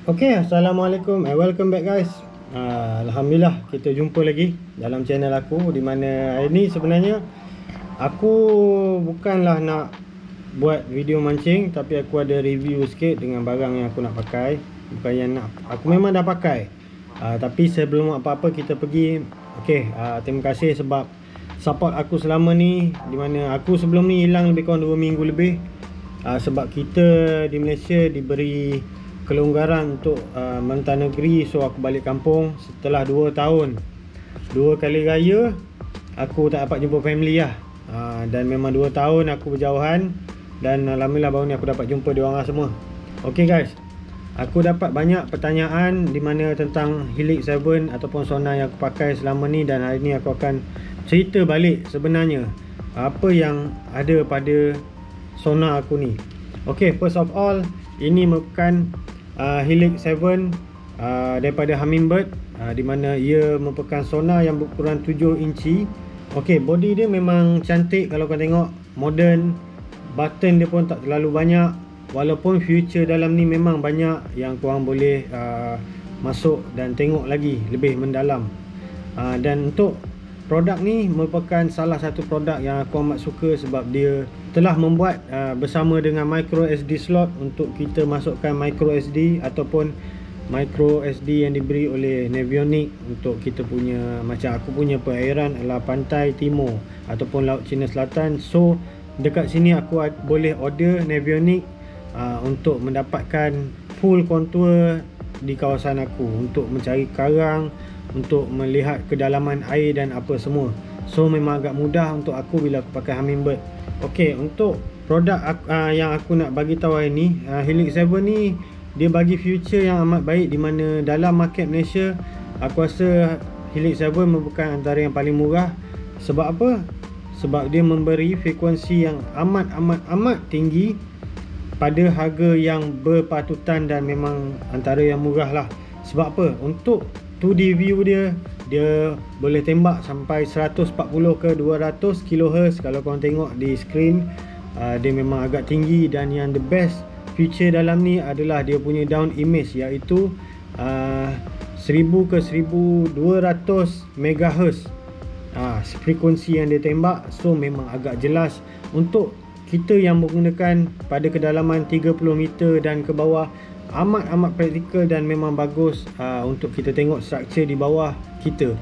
Assalamualaikum and welcome back guys. Alhamdulillah kita jumpa lagi dalam channel aku, di mana hari ni sebenarnya aku bukanlah nak buat video mancing, tapi aku ada review sikit dengan barang yang aku nak pakai. Bukan yang nak, aku memang dah pakai. Tapi sebelum apa-apa kita pergi. Terima kasih sebab support aku selama ni, di mana aku sebelum ni hilang lebih kurang 2 minggu lebih. Sebab kita di Malaysia diberi kelonggaran untuk mentah negeri, so aku balik kampung setelah 2 tahun. 2 kali raya aku tak dapat jumpa family lah. Dan memang 2 tahun aku berjauhan, dan alhamdulillah baru ni aku dapat jumpa diorang semua. Okay guys, aku dapat banyak pertanyaan di mana tentang Helix 7 ataupun sonar yang aku pakai selama ni, dan hari ni aku akan cerita balik sebenarnya apa yang ada pada sonar aku ni. First of all, ini merupakan Helix 7 daripada Humminbird, di mana ia merupakan sonar yang berukuran 7 inci. Body dia memang cantik kalau kau tengok, modern. Button dia pun tak terlalu banyak, walaupun feature dalam ni memang banyak yang korang boleh masuk dan tengok lagi lebih mendalam. Dan untuk produk ni merupakan salah satu produk yang aku amat suka, sebab dia telah membuat bersama dengan micro SD slot untuk kita masukkan micro SD ataupun micro SD yang diberi oleh Navionics untuk kita punya, macam aku punya perairan adalah pantai timur ataupun laut Cina Selatan. So dekat sini aku boleh order Navionics untuk mendapatkan full contour di kawasan aku, untuk mencari karang, untuk melihat kedalaman air dan apa semua. So memang agak mudah untuk aku bila aku pakai Humminbird. Untuk produk yang aku nak bagi tahu hari ni, Helix 7 ni dia bagi feature yang amat baik, di mana dalam market Malaysia aku rasa Helix 7 merupakan antara yang paling murah. Sebab apa? Sebab dia memberi frekuensi yang amat tinggi pada harga yang berpatutan, dan memang antara yang murah lah. Sebab apa? Untuk 2D view dia boleh tembak sampai 140 ke 200 kHz. Kalau korang tengok di screen, dia memang agak tinggi. Dan yang the best feature dalam ni adalah dia punya down image, iaitu 1000 ke 1200 MHz frekuensi yang dia tembak. So memang agak jelas untuk kita yang menggunakan pada kedalaman 30 meter dan ke bawah. Amat praktikal dan memang bagus untuk kita tengok struktur di bawah kita.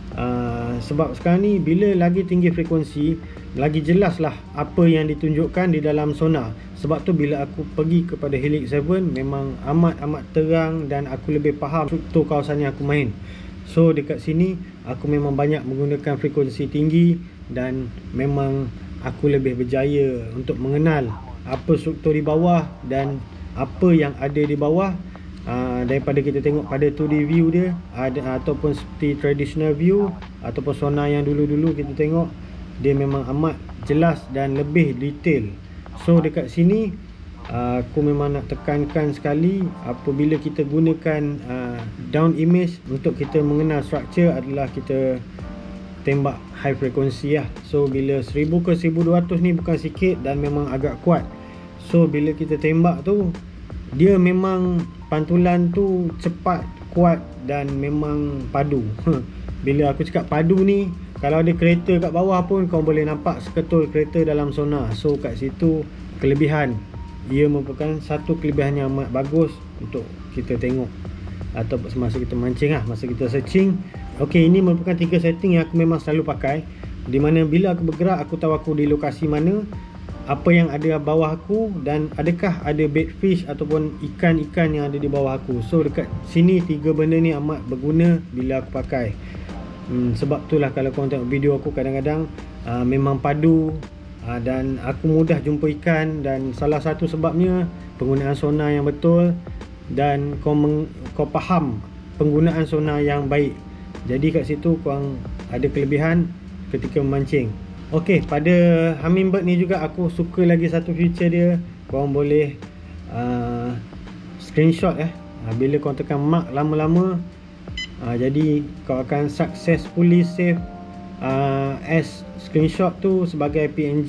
Sebab sekarang ni bila lagi tinggi frekuensi, lagi jelas lah apa yang ditunjukkan di dalam sonar. Sebab tu bila aku pergi kepada Helix 7, memang amat terang dan aku lebih faham struktur kawasan yang aku main. So dekat sini aku memang banyak menggunakan frekuensi tinggi, dan memang aku lebih berjaya untuk mengenal apa struktur di bawah dan apa yang ada di bawah, daripada kita tengok pada 2D view dia, ataupun seperti traditional view ataupun sonar yang dulu-dulu kita tengok. Dia memang amat jelas dan lebih detail. So dekat sini aku memang nak tekankan sekali, apabila kita gunakan down image untuk kita mengenal structure, adalah kita tembak high frequency lah. So bila 1000 ke 1200 ni bukan sikit dan memang agak kuat. So bila kita tembak tu, dia memang pantulan tu cepat, kuat dan memang padu. Bila aku cakap padu ni, kalau ada kereta kat bawah pun kau boleh nampak seketul kereta dalam sonar. So kat situ kelebihan, ia merupakan satu kelebihan yang amat bagus untuk kita tengok atau semasa kita mancing lah, masa kita searching. Ini merupakan 3 setting yang aku memang selalu pakai, di mana bila aku bergerak, aku tahu aku di lokasi mana, apa yang ada bawah aku, dan adakah ada bait fish ataupun ikan-ikan yang ada di bawah aku. So dekat sini 3 benda ni amat berguna bila aku pakai. Sebab itulah kalau korang tengok video aku, kadang-kadang memang padu, dan aku mudah jumpa ikan. Dan salah satu sebabnya penggunaan sonar yang betul, dan kau faham penggunaan sonar yang baik. Jadi kat situ korang ada kelebihan ketika memancing. Pada Humminbird ni juga aku suka lagi satu feature dia. Korang boleh screenshot bila korang tekan mark lama-lama, jadi kau akan successfully save as screenshot tu sebagai PNG.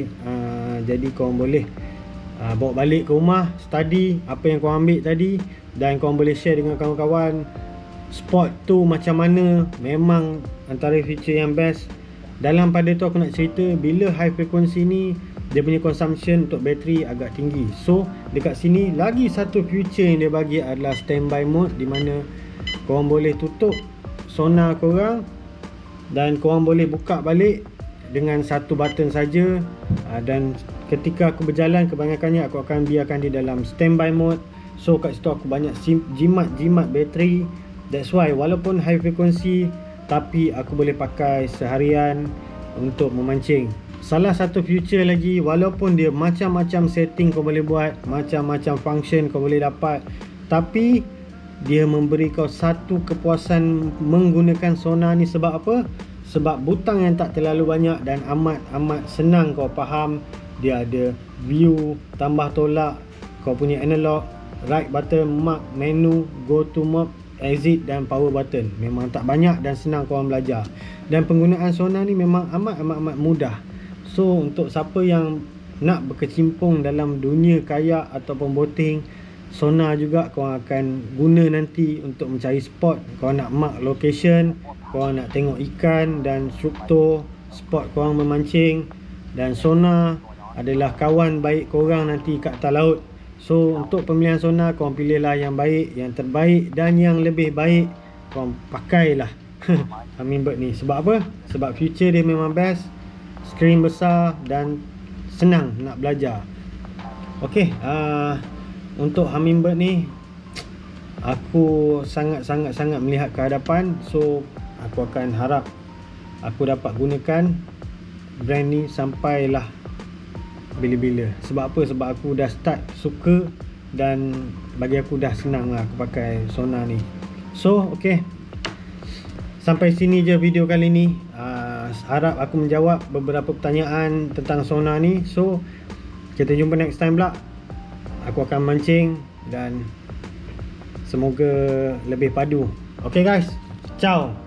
Jadi korang boleh bawa balik ke rumah, study apa yang korang ambil tadi, dan korang boleh share dengan kawan-kawan spot tu macam mana. Memang antara feature yang best. Dalam pada tu aku nak cerita, bila high frequency ni dia punya consumption untuk bateri agak tinggi. So dekat sini lagi satu feature yang dia bagi adalah standby mode, di mana korang boleh tutup sonar korang dan korang boleh buka balik dengan satu button saja. Dan ketika aku berjalan, kebanyakannya aku akan biarkan di dalam standby mode. So kat situ aku banyak jimat bateri. That's why walaupun high frequency, tapi aku boleh pakai seharian untuk memancing. Salah satu feature lagi, walaupun dia macam-macam setting kau boleh buat, macam-macam function kau boleh dapat, tapi dia memberi kau satu kepuasan menggunakan sonar ni. Sebab apa? Sebab butang yang tak terlalu banyak dan amat senang kau faham. Dia ada view, tambah tolak, kau punya analog, right button, mark, menu, go to mode, exit dan power button. Memang tak banyak dan senang korang belajar. Dan penggunaan sonar ni memang amat mudah. So untuk siapa yang nak berkecimpung dalam dunia kayak ataupun boating, sonar juga korang akan guna nanti untuk mencari spot. Korang nak mark location, korang nak tengok ikan dan struktur spot korang memancing. Dan sonar adalah kawan baik korang nanti kat atas laut. So untuk pemilihan sonar, korang pilihlah yang baik, yang terbaik dan yang lebih baik. Korang pakailah Humminbird ni. Sebab apa? Sebab feature dia memang best, skrin besar dan senang nak belajar. Okay, untuk Humminbird ni aku sangat melihat ke hadapan. So aku akan harap aku dapat gunakan brand ni sampailah bila-bila. Sebab apa? Sebab aku dah start suka dan bagi aku dah senang lah aku pakai sonar ni. So okay, sampai sini je video kali ni. Harap aku menjawab beberapa pertanyaan tentang sonar ni. So kita jumpa next time pula. Aku akan mancing dan semoga lebih padu. Okay guys, ciao.